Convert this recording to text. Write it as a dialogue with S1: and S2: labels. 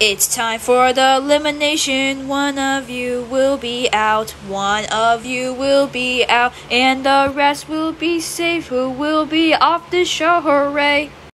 S1: It's time for the elimination. One of you will be out. One of you will be out. And the rest will be safe. Who will be off the show? Hooray!